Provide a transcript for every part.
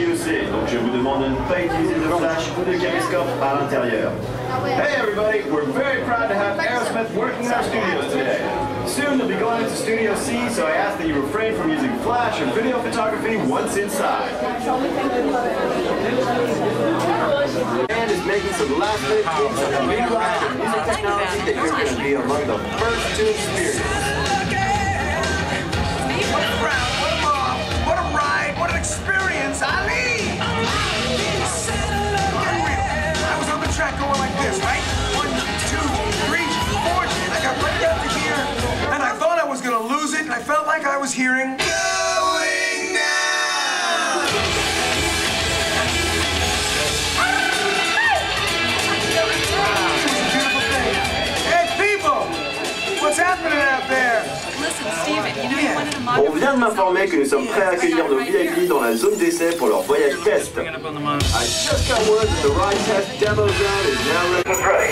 JOC, donc je vous demande de ne pas utiliser de flash ou de caméscope à l'intérieur. Hey everybody, we're very proud to have Aerosmith working in our studios today. Soon they'll be going into Studio C, so I ask that you refrain from using flash or video photography once inside. The band is making some last-minute tweaks on the new ride and music technology that you're going to be among the first to experience. What a crowd, what a mob, what a ride, what an experience, Ali! Unreal. I was on the track going like this, right? 1, 2, 3, 4, and I got right down to here, and I thought I was going to lose it, and I felt like I was hearing going now! What's happening out there? Listen, Steven, you know you wanted a mug. On vient de m'informer que nous sommes prêts à accueillir nos VIP dans la zone d'essai pour leur voyage test. I just got word that the ride test demo zone is now ready.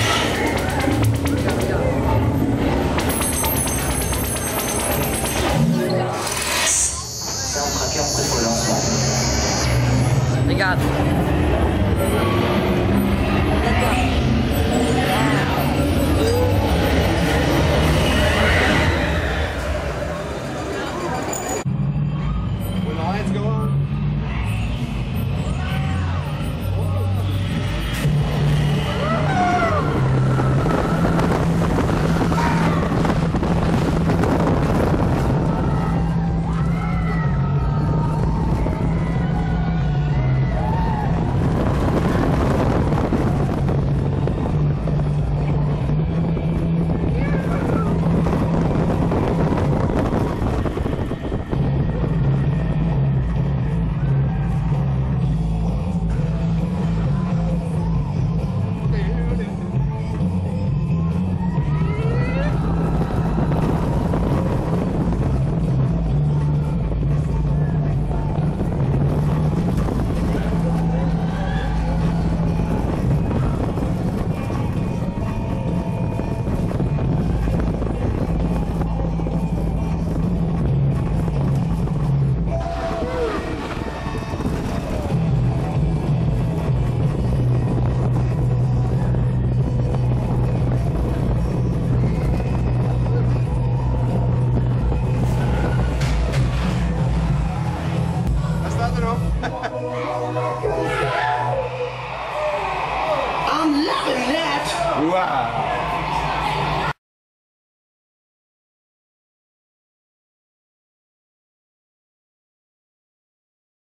Sound tracker prêt pour le lancement. Regarde. I'm loving that! Wow!